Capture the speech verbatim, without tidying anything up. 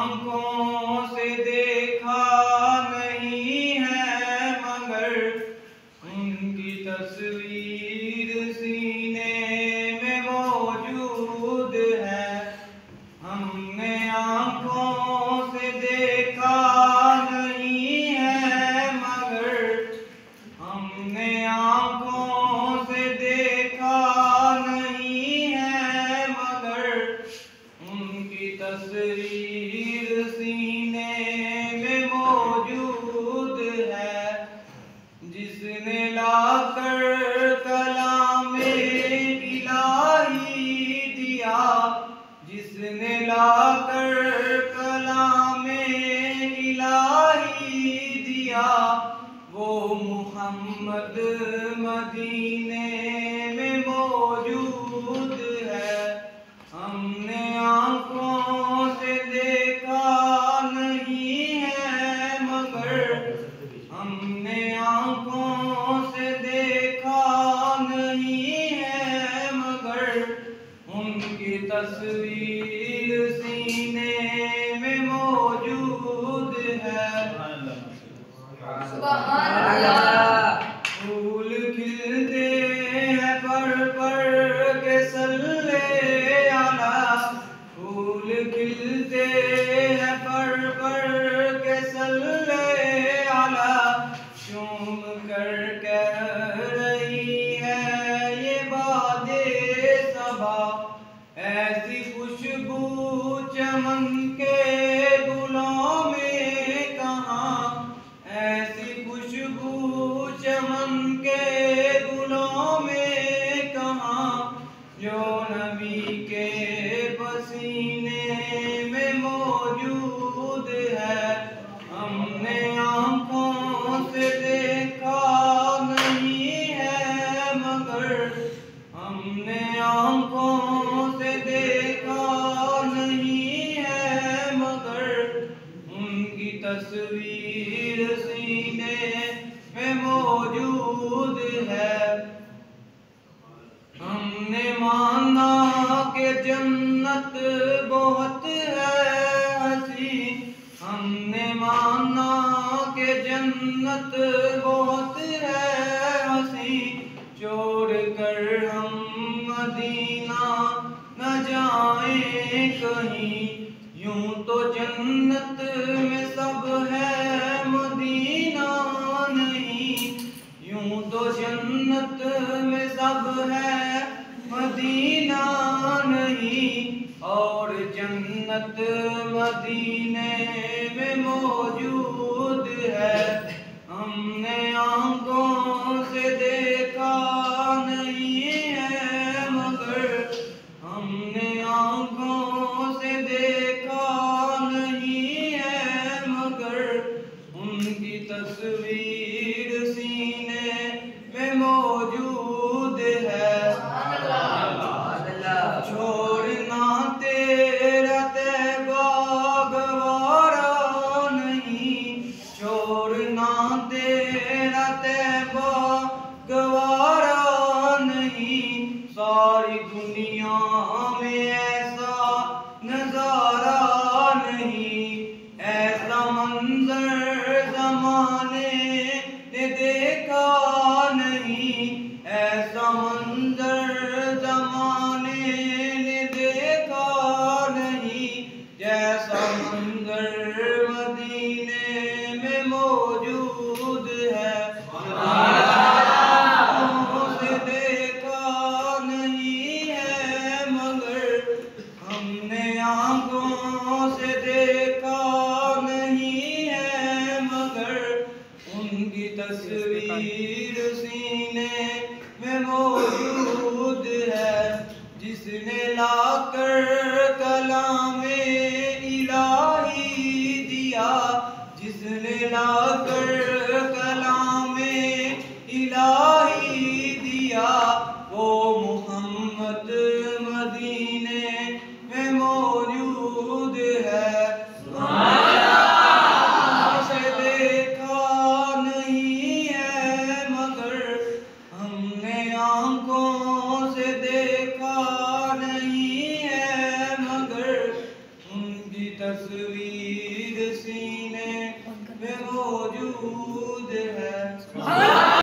आंखों से देखा नहीं है, मगर उनकी तस्वीर सीने में मौजूद है। हमने आंखों से देखा नहीं है, मगर हमने आंखों से देखा नहीं है, मगर उनकी तस्वीर सीने में मौजूद है। जिसने लाकर कलामे इलाही दिया, जिसने लाकर कलामे इलाही दिया, वो मुहम्मद मदीने में मौजूद है। हमने आंखों से देखा नहीं है, मगर हमने आंखों से देखा नहीं है, मगर उनकी तस्वीर सीने में मौजूद है। सुभान अल्लाह। फूल खिलते हैं पर पर के सल्ले आला, फूल खिलते हैं पर पर के सल्ले आला। चूम कर कह रही है ये बादे सबा, ऐसी खुशबू चमन के गुलों में कहाँ, ऐसी खुशबू चमन के गुलों में कहाँ, जो नबी के पसीने में मौजूद है। हमने आंखों से देखा नहीं है, मगर हमने आंखों से देखा नहीं है, मगर उनकी तस्वीर सीने में मौजूद है। हमने माना कि जन्नत बहुत है हंसी, हमने माना कि जन्नत बहुत है हंसी। छोड़ कर हम मदीना न जाएं कहीं, यूं तो जन्नत में सब है मदीना नहीं, यूं तो जन्नत में सब है मदीना नहीं। और जन्नत मदीने में मौजूद है। हमने आंखों से देखा नहीं है, मगर हमने आंखों से देखा नहीं है, मगर उनकी तस्वीर सीने में मौजूद है। छोड़ना तेरा तैबा गवारा नहीं, छोड़ना तेरा तैबा गवारा नहीं। सारी दुनिया में ऐसा नजारा नहीं, ऐसा मंजर जमाने ने देखा नहीं, ऐसा मंजर जमाने ने देखा नहीं। जैसा मंजर मदीने में मौजूद है। आंखों से देखा नहीं है, मगर हमने आंखों से देखा नहीं है, मगर उनकी तस्वीर सीने में मौजूद है। जिसने लाकर कलामे इलाही दिया, जिसने लाकर कलामे इलाही दिया, वो मुहम्मद मदीने में मौजूद है। से देखा नहीं है, मगर हमने आंखों से देखा नहीं है, मगर उनकी तस्वीर